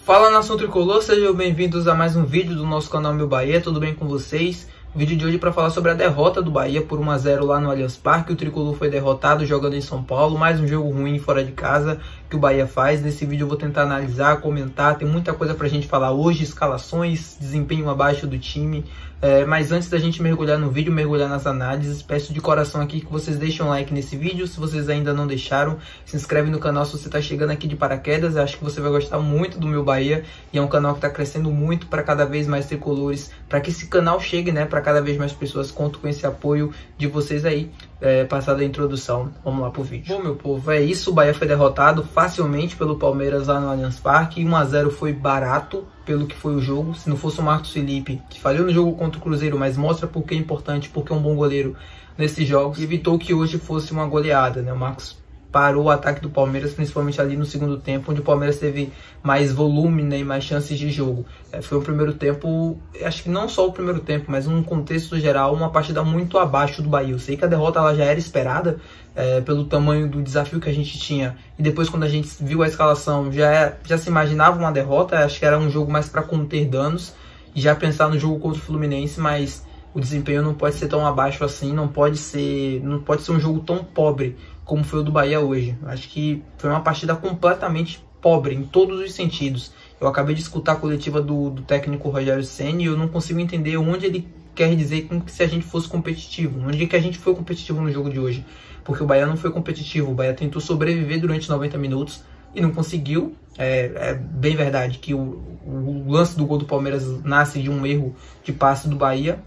Fala, nação tricolor, sejam bem-vindos a mais um vídeo do nosso canal Meu Bahia, tudo bem com vocês? Vídeo de hoje para falar sobre a derrota do Bahia por 1 a 0 lá no Allianz Parque. O tricolor foi derrotado jogando em São Paulo, mais um jogo ruim fora de casa que o Bahia faz. Nesse vídeo eu vou tentar analisar, comentar, tem muita coisa pra gente falar hoje, escalações, desempenho abaixo do time. Mas antes da gente mergulhar no vídeo, mergulhar nas análises, peço de coração aqui que vocês deixem um like nesse vídeo. Se vocês ainda não deixaram, se inscreve no canal se você está chegando aqui de paraquedas. Eu acho que você vai gostar muito do Meu Bahia e é um canal que está crescendo muito para cada vez mais tricolores, para que esse canal chegue, né, para cada vez mais pessoas. Conto com esse apoio de vocês aí. Passada a introdução, vamos lá pro vídeo. Bom, meu povo, é isso. O Bahia foi derrotado facilmente pelo Palmeiras lá no Allianz Parque. 1 a 0 foi barato pelo que foi o jogo. Se não fosse o Marcos Felipe, que falhou no jogo contra o Cruzeiro, mas mostra porque é importante, porque é um bom goleiro nesses jogos, evitou que hoje fosse uma goleada, né? O Marcos parou o ataque do Palmeiras, principalmente ali no segundo tempo, onde o Palmeiras teve mais volume, né, e mais chances de jogo. Foi um primeiro tempo, acho que não só o primeiro tempo, mas num contexto geral, uma partida muito abaixo do Bahia. Eu sei que a derrota ela já era esperada, pelo tamanho do desafio que a gente tinha, e depois quando a gente viu a escalação, já se imaginava uma derrota. Acho que era um jogo mais para conter danos, e já pensar no jogo contra o Fluminense, mas o desempenho não pode ser tão abaixo assim, não pode ser um jogo tão pobre como foi o do Bahia hoje. Acho que foi uma partida completamente pobre em todos os sentidos. Eu acabei de escutar a coletiva do técnico Rogério Ceni e eu não consigo entender onde ele quer dizer com que se a gente fosse competitivo. Onde é que a gente foi competitivo no jogo de hoje? Porque o Bahia não foi competitivo. O Bahia tentou sobreviver durante 90 minutos e não conseguiu. É bem verdade que o lance do gol do Palmeiras nasce de um erro de passe do Bahia.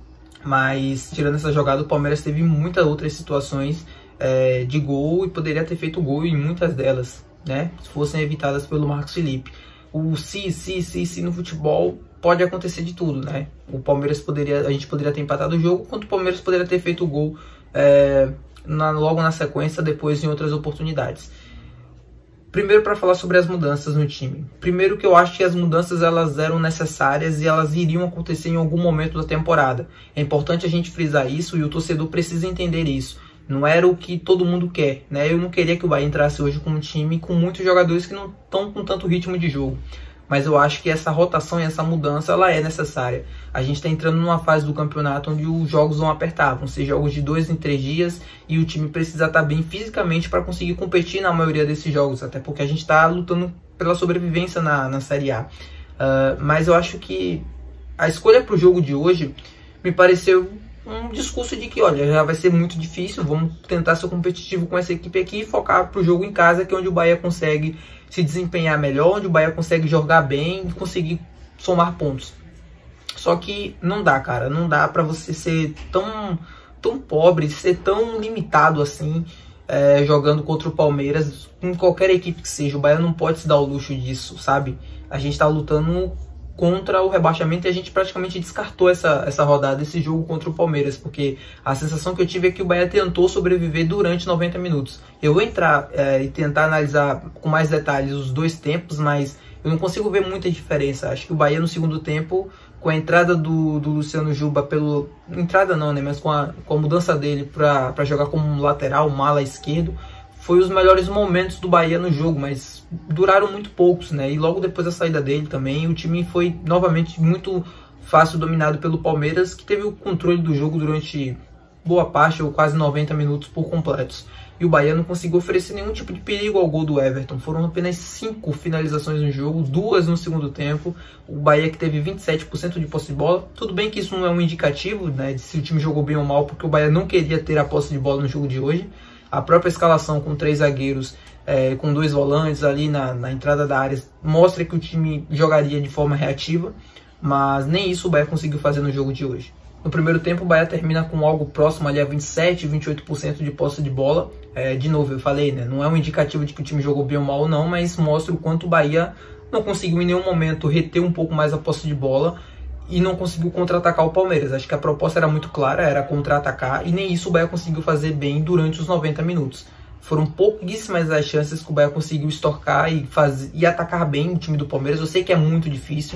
Mas tirando essa jogada, o Palmeiras teve muitas outras situações de gol e poderia ter feito gol em muitas delas, né, se fossem evitadas pelo Marcos Felipe. O se no futebol pode acontecer de tudo, né? A gente poderia ter empatado o jogo, enquanto o Palmeiras poderia ter feito o gol logo na sequência, depois em outras oportunidades. Primeiro, para falar sobre as mudanças no time. Primeiro, que eu acho que as mudanças elas eram necessárias e elas iriam acontecer em algum momento da temporada. É importante a gente frisar isso e o torcedor precisa entender isso. Não era o que todo mundo quer, né? Eu não queria que o Bahia entrasse hoje com um time com muitos jogadores que não estão com tanto ritmo de jogo. Mas eu acho que essa rotação e essa mudança ela é necessária. A gente está entrando numa fase do campeonato onde os jogos vão apertar. Vão ser jogos de 2 em 3 dias e o time precisa estar bem fisicamente para conseguir competir na maioria desses jogos. Até porque a gente está lutando pela sobrevivência na Série A. Mas eu acho que a escolha para o jogo de hoje me pareceu um discurso de que, olha, já vai ser muito difícil, vamos tentar ser competitivo com essa equipe aqui e focar pro jogo em casa, que é onde o Bahia consegue se desempenhar melhor, onde o Bahia consegue jogar bem e conseguir somar pontos. Só que não dá, cara, não dá pra você ser tão pobre, ser tão limitado assim, jogando contra o Palmeiras, em qualquer equipe que seja. O Bahia não pode se dar o luxo disso, sabe? A gente tá lutando contra o rebaixamento e a gente praticamente descartou essa rodada, esse jogo contra o Palmeiras, porque a sensação que eu tive é que o Bahia tentou sobreviver durante 90 minutos. Eu vou entrar e tentar analisar com mais detalhes os dois tempos, mas eu não consigo ver muita diferença. Acho que o Bahia no segundo tempo, com a entrada do Luciano Juba, entrada não, né, mas com a mudança dele para jogar como um lateral, um ala esquerdo, foi os melhores momentos do Bahia no jogo, mas duraram muito poucos, né? E logo depois da saída dele também, o time foi novamente muito fácil dominado pelo Palmeiras, que teve o controle do jogo durante boa parte, ou quase 90 minutos por completos. E o Bahia não conseguiu oferecer nenhum tipo de perigo ao gol do Everton. Foram apenas 5 finalizações no jogo, 2 no segundo tempo. O Bahia que teve 27% de posse de bola. Tudo bem que isso não é um indicativo, né, de se o time jogou bem ou mal, porque o Bahia não queria ter a posse de bola no jogo de hoje. A própria escalação com 3 zagueiros, com 2 volantes ali na entrada da área, mostra que o time jogaria de forma reativa, mas nem isso o Bahia conseguiu fazer no jogo de hoje. No primeiro tempo o Bahia termina com algo próximo ali a 27, 28% de posse de bola. De novo, eu falei, né, não é um indicativo de que o time jogou bem ou mal ou não, mas mostra o quanto o Bahia não conseguiu em nenhum momento reter um pouco mais a posse de bola e não conseguiu contra-atacar o Palmeiras. Acho que a proposta era muito clara, era contra-atacar, e nem isso o Bahia conseguiu fazer bem durante os 90 minutos. Foram pouquíssimas as chances que o Bahia conseguiu estorcar e atacar bem o time do Palmeiras. Eu sei que é muito difícil,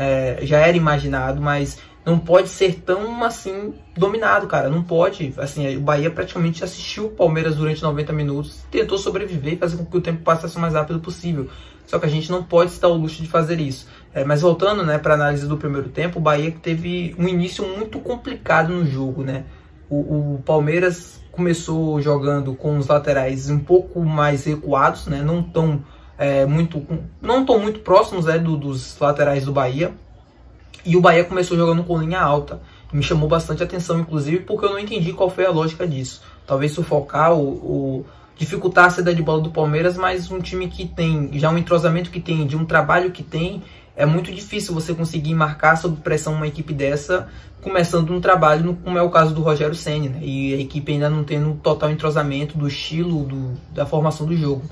já era imaginado, mas não pode ser tão assim dominado, cara. Não pode. Assim, o Bahia praticamente assistiu o Palmeiras durante 90 minutos, tentou sobreviver e fazer com que o tempo passasse o mais rápido possível. só que a gente não pode se dar o luxo de fazer isso. Mas voltando, né, para a análise do primeiro tempo, o Bahia teve um início muito complicado no jogo, né? O Palmeiras começou jogando com os laterais um pouco mais recuados, né? Não tão muito próximos, né, dos laterais do Bahia. E o Bahia começou jogando com linha alta. Me chamou bastante atenção, inclusive, porque eu não entendi qual foi a lógica disso. Talvez sufocar dificultar a saída de bola do Palmeiras, mas um time que tem já um entrosamento que tem, de um trabalho que tem, é muito difícil você conseguir marcar sob pressão uma equipe dessa, começando um trabalho, como é o caso do Rogério Ceni, né? E a equipe ainda não tendo total entrosamento do estilo, da formação do jogo.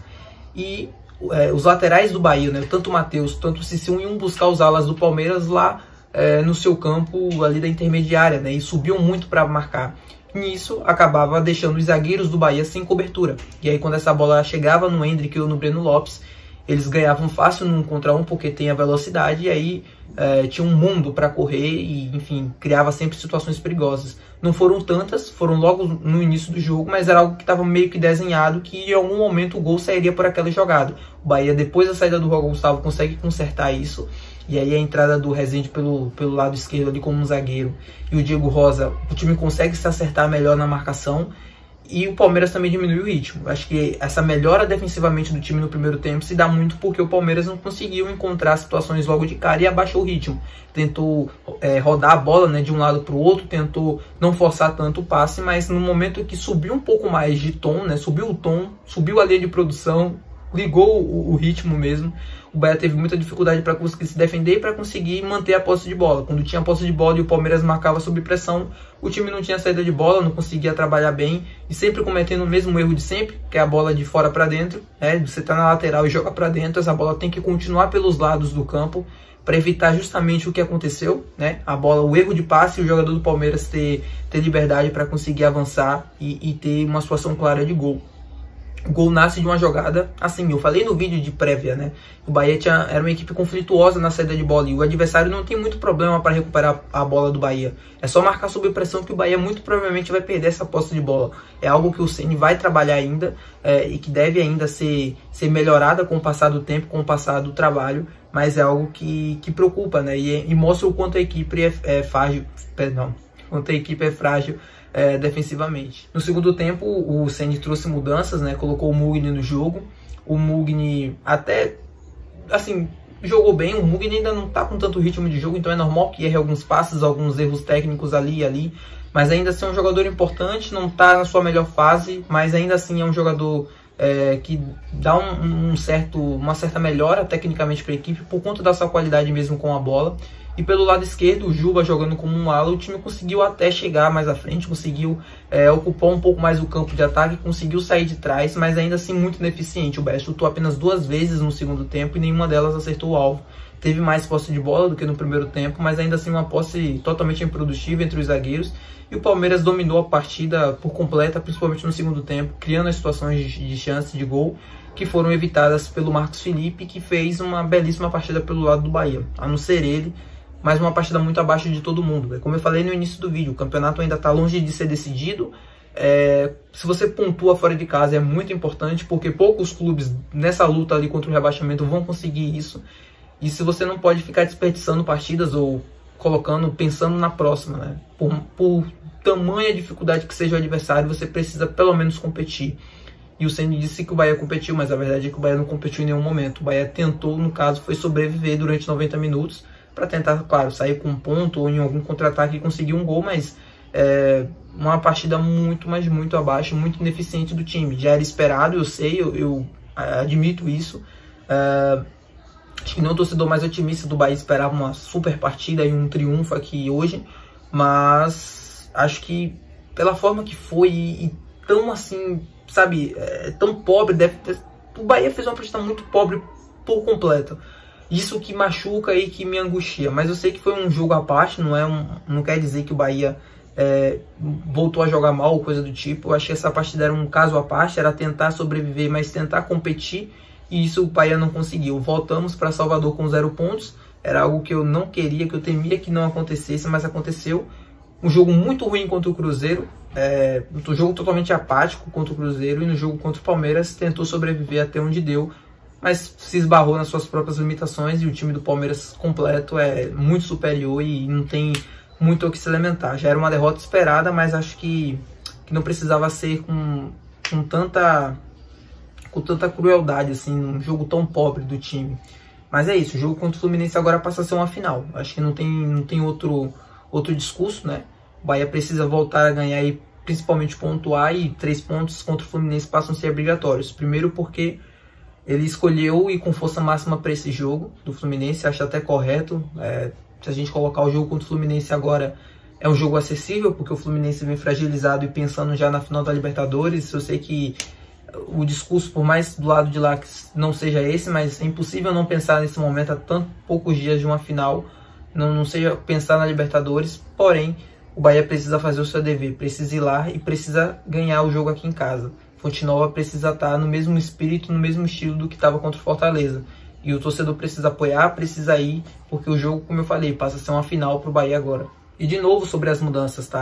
E os laterais do Bahia, né? Tanto o Matheus, tanto o Cicium, iam buscar os alas do Palmeiras lá no seu campo ali da intermediária, né? E subiam muito para marcar. Nisso, acabava deixando os zagueiros do Bahia sem cobertura. E aí, quando essa bola chegava no Endrick ou no Breno Lopes, eles ganhavam fácil no 1 contra 1 porque tem a velocidade, e aí tinha um mundo para correr e, enfim, criava sempre situações perigosas. Não foram tantas, foram logo no início do jogo, mas era algo que estava meio que desenhado, que em algum momento o gol sairia por aquela jogada. O Bahia, depois da saída do Juan Gustavo, consegue consertar isso, e aí a entrada do Rezende pelo lado esquerdo ali como um zagueiro, e o Diego Rosa, o time consegue se acertar melhor na marcação, e o Palmeiras também diminui o ritmo. Acho que essa melhora defensivamente do time no primeiro tempo se dá muito porque o Palmeiras não conseguiu encontrar situações logo de cara e abaixou o ritmo. Tentou rodar a bola, né, de um lado para o outro, tentou não forçar tanto o passe, mas no momento que subiu um pouco mais de tom, né, subiu o tom, subiu a linha de produção, ligou o ritmo mesmo, o Bahia teve muita dificuldade para conseguir se defender e para conseguir manter a posse de bola. Quando tinha a posse de bola e o Palmeiras marcava sob pressão, o time não tinha saída de bola, não conseguia trabalhar bem e sempre cometendo o mesmo erro de sempre, que é a bola de fora para dentro, né? Você tá na lateral e joga para dentro, essa bola tem que continuar pelos lados do campo para evitar justamente o que aconteceu, né? A bola, o erro de passe e o jogador do Palmeiras ter liberdade para conseguir avançar e ter uma situação clara de gol. O gol nasce de uma jogada, assim, eu falei no vídeo de prévia, né? O Bahia era uma equipe conflituosa na saída de bola e o adversário não tem muito problema para recuperar a bola do Bahia. É só marcar sob pressão que o Bahia muito provavelmente vai perder essa posse de bola. É algo que o Ceni vai trabalhar ainda e que deve ainda ser melhorada com o passar do tempo, com o passar do trabalho, mas é algo que preocupa, né? E mostra o quanto a equipe é frágil, quanto a equipe é frágil defensivamente. No segundo tempo, o Ceni trouxe mudanças, né? Colocou o Mugni no jogo. O Mugni até, assim, jogou bem. O Mugni ainda não tá com tanto ritmo de jogo, então é normal que erre alguns passes, alguns erros técnicos ali e ali. Mas ainda assim é um jogador importante, não tá na sua melhor fase, mas ainda assim é um jogador que dá uma certa melhora tecnicamente para a equipe por conta da sua qualidade mesmo com a bola. E pelo lado esquerdo, o Juba jogando como um ala, o time conseguiu até chegar mais à frente, conseguiu ocupar um pouco mais o campo de ataque, conseguiu sair de trás, mas ainda assim muito ineficiente. O Bahia chutou apenas 2 vezes no segundo tempo e nenhuma delas acertou o alvo. Teve mais posse de bola do que no primeiro tempo, mas ainda assim uma posse totalmente improdutiva entre os zagueiros. E o Palmeiras dominou a partida por completa, principalmente no segundo tempo, criando as situações de chance de gol, que foram evitadas pelo Marcos Felipe, que fez uma belíssima partida pelo lado do Bahia. A não ser ele, mas uma partida muito abaixo de todo mundo. Como eu falei no início do vídeo, o campeonato ainda está longe de ser decidido. Se você pontua fora de casa é muito importante, porque poucos clubes nessa luta ali contra o rebaixamento vão conseguir isso. E se você não pode ficar desperdiçando partidas ou pensando na próxima, né? Por tamanha dificuldade que seja o adversário, você precisa pelo menos competir. E o Ceni disse que o Bahia competiu, mas a verdade é que o Bahia não competiu em nenhum momento. O Bahia tentou, no caso, foi sobreviver durante 90 minutos para tentar, claro, sair com um ponto ou em algum contra-ataque e conseguir um gol, mas uma partida muito, mas muito abaixo, muito ineficiente do time. Já era esperado, eu sei, eu admito isso. Acho que não o torcedor mais otimista do Bahia esperava uma super partida e um triunfo aqui hoje, mas acho que pela forma que foi e tão assim, sabe, tão pobre, o Bahia fez uma partida muito pobre por completo. Isso que machuca e que me angustia, mas eu sei que foi um jogo à parte, não quer dizer que o Bahia voltou a jogar mal ou coisa do tipo. Eu achei que essa partida era um caso à parte, era tentar sobreviver, mas tentar competir, e isso o Bahia não conseguiu. Voltamos para Salvador com 0 pontos, era algo que eu não queria, que eu temia que não acontecesse, mas aconteceu. Um jogo muito ruim contra o Cruzeiro, um jogo totalmente apático contra o Cruzeiro, e no jogo contra o Palmeiras tentou sobreviver até onde deu, mas se esbarrou nas suas próprias limitações, e o time do Palmeiras completo é muito superior e não tem muito o que se lamentar. Já era uma derrota esperada, mas acho que não precisava ser com tanta crueldade, assim, um jogo tão pobre do time. Mas é isso, o jogo contra o Fluminense agora passa a ser uma final. Acho que não tem outro discurso, né? O Bahia precisa voltar a ganhar e principalmente pontuar, e 3 pontos contra o Fluminense passam a ser obrigatórios. Primeiro porque ele escolheu ir com força máxima para esse jogo do Fluminense, acho até correto. Se a gente colocar o jogo contra o Fluminense agora, é um jogo acessível, porque o Fluminense vem fragilizado e pensando já na final da Libertadores. Eu sei que o discurso, por mais do lado de lá que não seja esse, mas é impossível não pensar nesse momento, há tantos poucos dias de uma final, não seja pensar na Libertadores. Porém, o Bahia precisa fazer o seu dever, precisa ir lá e precisa ganhar o jogo aqui em casa. Fonte Nova precisa estar no mesmo espírito, no mesmo estilo do que estava contra o Fortaleza. E o torcedor precisa apoiar, precisa ir, porque o jogo, como eu falei, passa a ser uma final para o Bahia agora. E de novo sobre as mudanças, tá?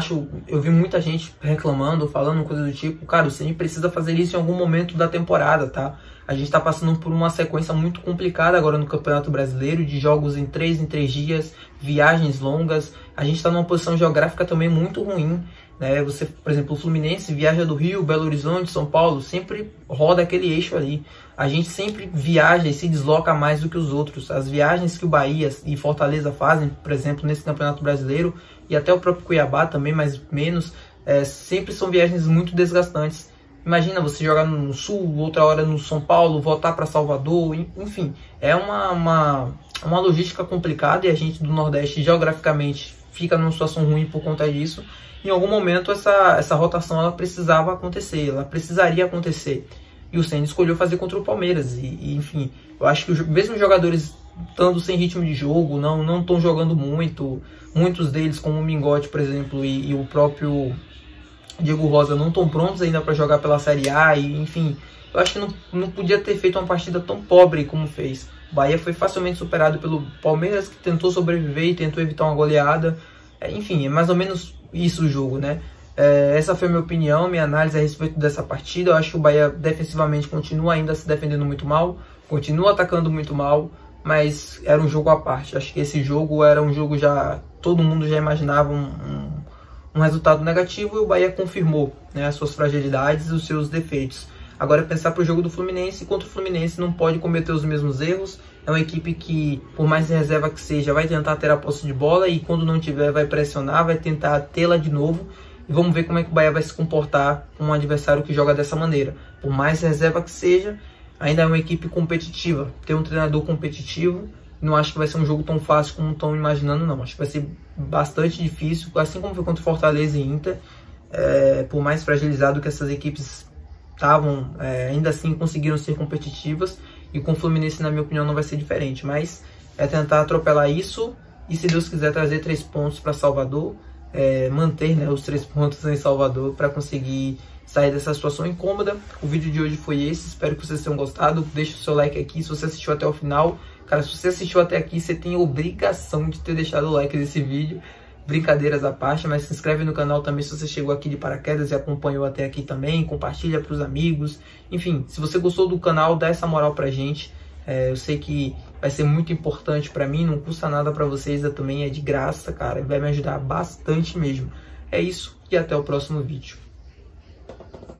Eu vi muita gente reclamando, falando coisa do tipo, cara, o Ceni precisa fazer isso em algum momento da temporada, tá? A gente tá passando por uma sequência muito complicada agora no Campeonato Brasileiro, de jogos em 3 dias, viagens longas. A gente tá numa posição geográfica também muito ruim, né? Você, por exemplo, o Fluminense viaja do Rio, Belo Horizonte, São Paulo, sempre roda aquele eixo ali. A gente sempre viaja e se desloca mais do que os outros. As viagens que o Bahia e Fortaleza fazem, por exemplo, nesse Campeonato Brasileiro, e até o próprio Cuiabá também, mas menos, sempre são viagens muito desgastantes. Imagina você jogar no Sul, outra hora no São Paulo, voltar para Salvador, enfim. É uma logística complicada, e a gente do Nordeste, geograficamente, fica numa situação ruim por conta disso. Em algum momento essa rotação ela precisava acontecer, ela precisaria acontecer. E o Ceni escolheu fazer contra o Palmeiras. E enfim, eu acho que mesmo os jogadores estando sem ritmo de jogo, não estão jogando muito. Muitos deles, como o Mingote, por exemplo, e o próprio Diego Rosa, não estão prontos ainda para jogar pela Série A. E enfim, eu acho que não podia ter feito uma partida tão pobre como fez. O Bahia foi facilmente superado pelo Palmeiras, que tentou sobreviver e tentou evitar uma goleada. Enfim, é mais ou menos isso o jogo, né? Essa foi a minha opinião, minha análise a respeito dessa partida. Eu acho que o Bahia defensivamente continua ainda se defendendo muito mal, continua atacando muito mal, mas era um jogo à parte. Acho que esse jogo era um jogo já, todo mundo já imaginava um resultado negativo, e o Bahia confirmou, né, as suas fragilidades e os seus defeitos. Agora pensar para o jogo do Fluminense, contra o Fluminense não pode cometer os mesmos erros. É uma equipe que, por mais reserva que seja, vai tentar ter a posse de bola, e quando não tiver vai pressionar, vai tentar tê-la de novo. E vamos ver como é que o Bahia vai se comportar com um adversário que joga dessa maneira. Por mais reserva que seja, ainda é uma equipe competitiva. Tem um treinador competitivo. Não acho que vai ser um jogo tão fácil como estão imaginando, não. Acho que vai ser bastante difícil, assim como foi contra o Fortaleza e Inter. Por mais fragilizado que essas equipes estavam, ainda assim conseguiram ser competitivas. E com o Fluminense, na minha opinião, não vai ser diferente. Mas é tentar atropelar isso e, se Deus quiser, trazer 3 pontos para Salvador. Manter, né, os 3 pontos em Salvador para conseguir sair dessa situação incômoda. O vídeo de hoje foi esse, espero que vocês tenham gostado. Deixa o seu like aqui se você assistiu até o final. Cara, se você assistiu até aqui, você tem a obrigação de ter deixado o like nesse vídeo. Brincadeiras à parte, mas se inscreve no canal também se você chegou aqui de paraquedas e acompanhou até aqui também. Compartilha para os amigos. Enfim, se você gostou do canal, dá essa moral pra gente. Eu sei que vai ser muito importante pra mim, não custa nada pra vocês, também é de graça, cara, vai me ajudar bastante mesmo. É isso, e até o próximo vídeo.